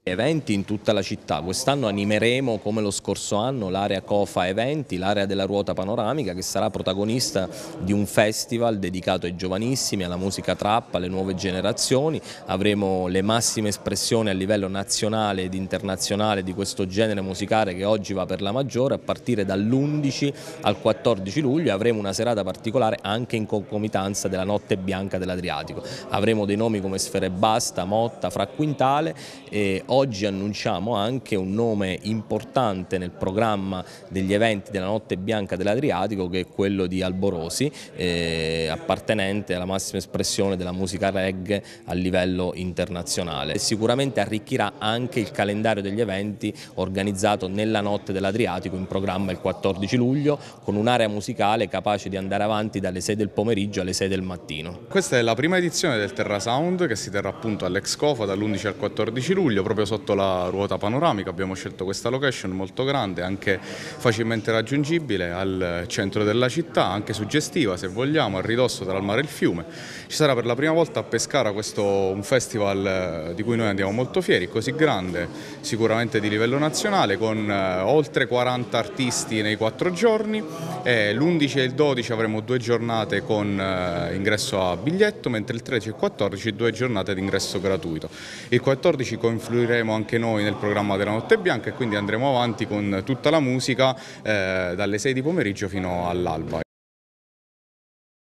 Eventi in tutta la città. Quest'anno animeremo, come lo scorso anno, l'area Cofa Eventi, l'area della ruota panoramica, che sarà protagonista di un festival dedicato ai giovanissimi, alla musica trap, alle nuove generazioni. Avremo le massime espressioni a livello nazionale ed internazionale di questo genere musicale che oggi va per la maggiore, a partire dall'11 al 14 luglio. Avremo una serata particolare anche in concomitanza della Notte Bianca dell'Adriatico. Avremo dei nomi come Sfera Ebbasta, Motta, Fra Quintale, e oggi annunciamo anche un nome importante nel programma degli eventi della Notte Bianca dell'Adriatico, che è quello di Alborosi, appartenente alla massima espressione della musica reggae a livello internazionale. Sicuramente arricchirà anche il calendario degli eventi organizzato nella Notte dell'Adriatico, in programma il 14 luglio, con un'area musicale capace di andare avanti dalle 6 del pomeriggio alle 6 del mattino. Questa è la prima edizione del Terra Sound, che si terrà appunto all'Ex Cofa dall'11 al 14 luglio, proprio sotto la ruota panoramica. Abbiamo scelto questa location molto grande, anche facilmente raggiungibile al centro della città, anche suggestiva se vogliamo, a ridosso tra il mare e il fiume. Ci sarà per la prima volta a Pescara un festival di cui noi andiamo molto fieri, così grande, sicuramente di livello nazionale, con oltre 40 artisti nei 4 giorni. L'11 e il 12 avremo 2 giornate con ingresso a biglietto, mentre il 13 e il 14 2 giornate di ingresso gratuito. Il 14 confluiremo anche noi nel programma della Notte Bianca, e quindi andremo avanti con tutta la musica dalle 6 di pomeriggio fino all'alba.